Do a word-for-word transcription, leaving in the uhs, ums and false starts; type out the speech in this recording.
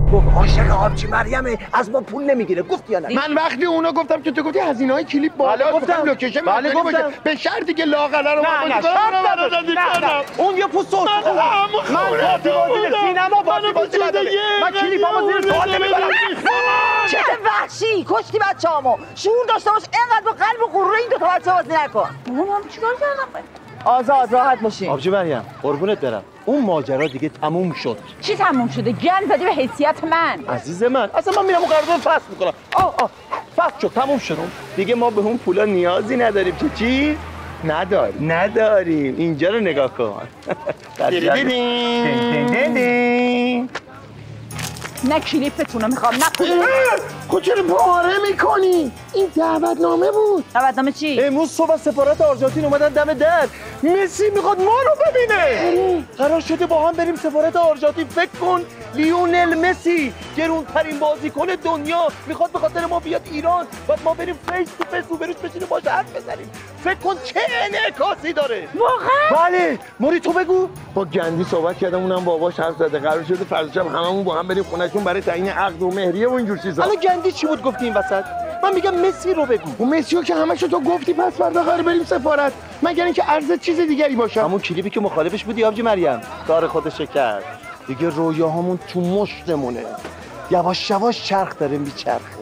گفت عاشق آبجی مریمه، از ما پول نمیگیره. گفت یا نه؟ من وقتی اونا گفتم که تو گفتی هزینه‌های کلیپ بالا، گفتم لوکیشن بله گفتم به شرطی که لاغره رو نه نه نه نه اون یه پوست من پارتی بازی سینما پارتی بازی نداره. من کلیپامو زیر سوال نمیبرم. چه وحشی کشتی بچه‌هامو. شعور داشته باش، اینقدر با قلب و غرور این دو تا بچه بازی نکن. بابا من چیکار کردم؟ آزاد راحت باشین. آبجی مریم قربونت برم، اون ماجرا دیگه تموم شد. چی تموم شده؟ گند زدی به حیثیت من. عزیز من اصلا من میرم اون قرارداد فسخ میکنم. آه آه فسخ شد، تموم شد. دیگه ما به اون پولا نیازی نداریم. چه چی؟ نداریم نداریم. اینجا رو نگاه کن. نه کلیپتون رو میخوام نه پول. خود چرا پاره میکنی؟ این دعوتنامه بود. دعوتنامه چی؟ امروز صبح سفارت آرژانتین اومدن دم در. مسی میخواد ما رو ببینه. قرار شده با هم بریم سفارت آرژانتین. فکر کن لیونل مسی گرونترین بازیکن دنیا میخواد به خاطر ما بیاد ایران، بعد ما بریم فیس تو فیس روبروش بشینیم باهاش حرف بزنیم. فکر کن چه انعکاسی داره. واقعا؟ بله. موری تو بگو. با گندی صحبت کردم، اونم باباش حرف زده. قرار شده فردا شب هممون با هم بریم خونه‌شون برای تعیین عقد و مهریه و اینجور چیزا. الان گندی چی بود گفتی این وسط؟ من میگم مسی رو بگو. و مسیو که همشو تو گفتی، پس فردا قرار بریم سفارت، مگر اینکه عرض چیز دیگری باشه. همون کلیپی که مخالفش بودی آبجی مریم، کار خودش کرد. دیگه رویاهامون تو مشتمونه. یواش یواش چرخ داره میچرخه.